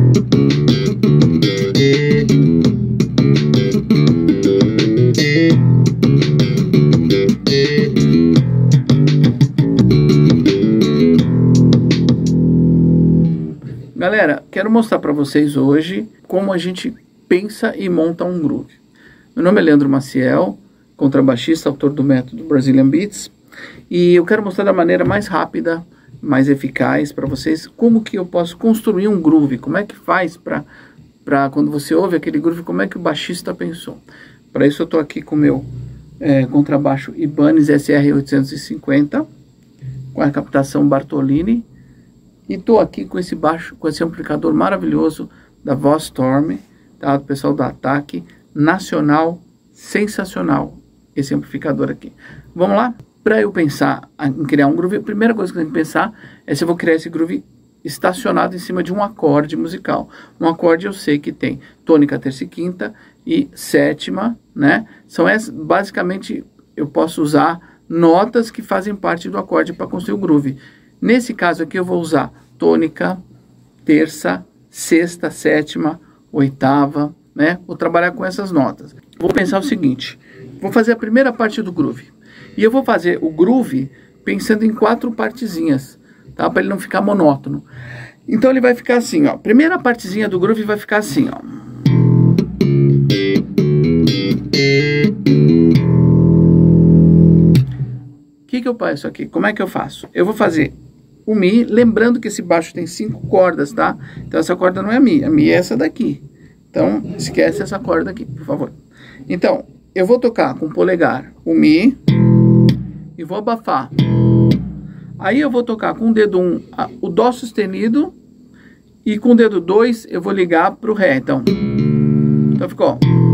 Galera, quero mostrar para vocês hoje como a gente pensa e monta um groove. Meu nome é Leandro Maciel, contrabaixista, autor do método Brazilian Beats, e eu quero mostrar da maneira mais rápida, mais eficaz para vocês como que eu posso construir um groove, como é que faz para quando você ouve aquele groove, como é que o baixista pensou. Para isso eu estou aqui com o meu contrabaixo Ibanez SR850, com a captação Bartolini, e estou aqui com esse baixo, com esse amplificador maravilhoso da Voz Storm, tá? Do pessoal do Ataque, nacional, sensacional esse amplificador aqui. Vamos lá? Para eu pensar em criar um groove, a primeira coisa que eu tenho que pensar é se eu vou criar esse groove estacionado em cima de um acorde musical. Um acorde eu sei que tem tônica, terça e quinta e sétima, né? São essas, basicamente, eu posso usar notas que fazem parte do acorde para construir o groove. Nesse caso aqui eu vou usar tônica, terça, sexta, sétima, oitava, né? Vou trabalhar com essas notas. Vou pensar o seguinte, vou fazer a primeira parte do groove. E eu vou fazer o groove pensando em 4 partezinhas, tá? Para ele não ficar monótono. Então ele vai ficar assim, ó. Primeira partezinha do groove vai ficar assim, ó. O que eu faço aqui? Como é que eu faço? Eu vou fazer o Mi, lembrando que esse baixo tem 5 cordas, tá? Então essa corda não é a Mi é essa daqui. Então esquece essa corda aqui, por favor. Então, eu vou tocar com o polegar o Mi e vou abafar. Aí eu vou tocar com o dedo 1 o Dó sustenido e com o dedo 2 eu vou ligar para o Ré. Então ficou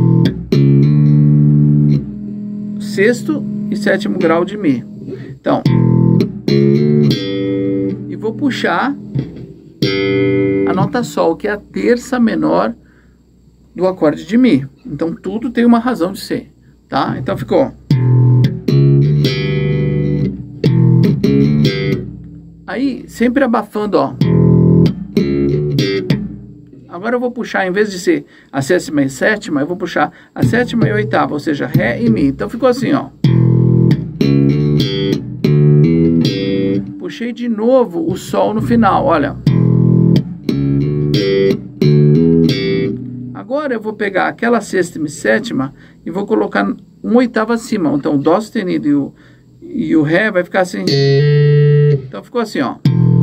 sexto e sétimo grau de Mi. Então, e vou puxar a nota Sol, que é a terça menor do acorde de Mi. Então tudo tem uma razão de ser, tá? Então ficou. Aí, sempre abafando, ó. Agora eu vou puxar, em vez de ser a sétima e sétima, eu vou puxar a sétima e oitava, ou seja, Ré e Mi. Então ficou assim, ó. Puxei de novo o Sol no final, olha. Agora eu vou pegar aquela sexta e sétima e vou colocar uma oitava acima. Então o Dó sustenido e o Ré vai ficar assim. Então ficou assim, ó.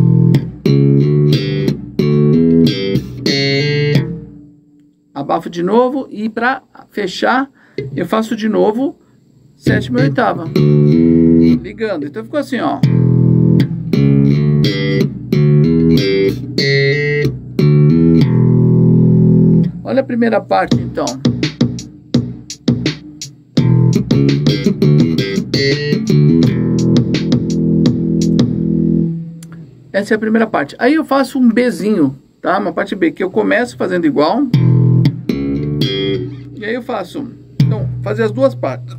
Abafo de novo e para fechar eu faço de novo sétima e oitava. Ligando. Então ficou assim, ó. Olha a primeira parte, então. Essa é a primeira parte. Aí eu faço um Bzinho, tá? Uma parte B, que eu começo fazendo igual. E aí eu faço, então, fazer as duas partes.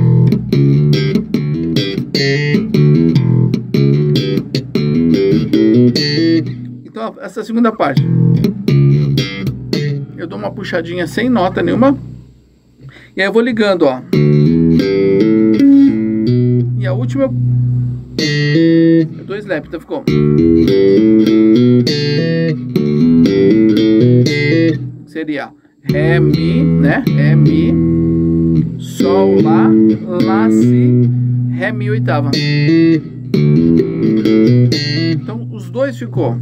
Então, essa segunda parte, eu dou uma puxadinha sem nota nenhuma. E aí eu vou ligando, ó. E a última eu dou slap, então ficou. Seria Ré, Mi, né? Ré, Mi, Sol, Lá, Si, Ré, Mi, oitava. Então os dois ficou.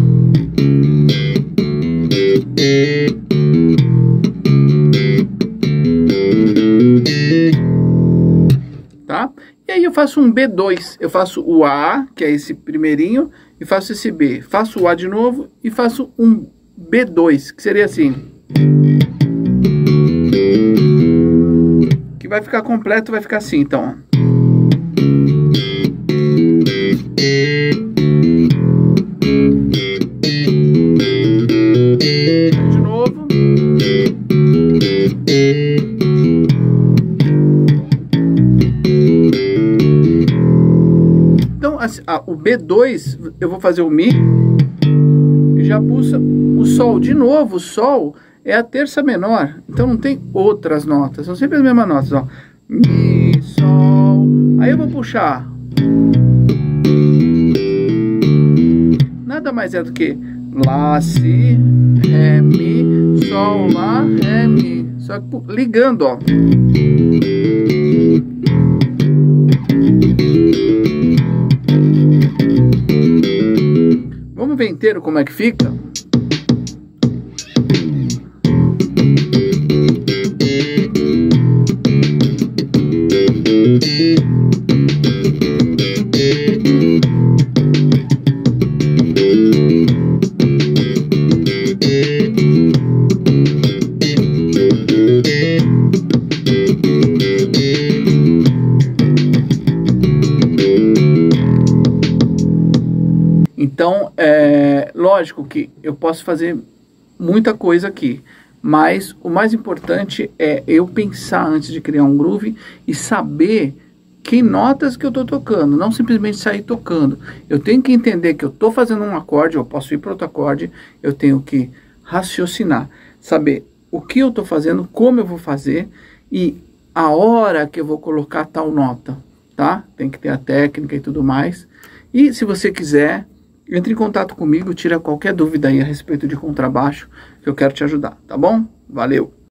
Tá? E aí eu faço um B2, eu faço o A, que é esse primeirinho, e faço esse B. Faço o A de novo e faço um B2, que seria assim. Que vai ficar completo, vai ficar assim, então, ó. De novo. Então, o B2, eu vou fazer o Mi e já pulsa o Sol, de novo, o Sol é a terça menor, então não tem outras notas, são sempre as mesmas notas, ó. Mi, Sol, aí eu vou puxar. Nada mais é do que Lá, Si, Ré, Mi, Sol, Lá, Ré, Mi. Só que ligando, ó. Vamos ver inteiro como é que fica? Então, lógico que eu posso fazer muita coisa aqui, mas o mais importante é eu pensar antes de criar um groove e saber que notas que eu estou tocando, não simplesmente sair tocando. Eu tenho que entender que eu estou fazendo um acorde, eu posso ir para outro acorde, eu tenho que raciocinar, saber o que eu estou fazendo, como eu vou fazer e a hora que eu vou colocar tal nota, tá? Tem que ter a técnica e tudo mais. E se você quiser, entre em contato comigo, tira qualquer dúvida aí a respeito de contrabaixo, que eu quero te ajudar, tá bom? Valeu!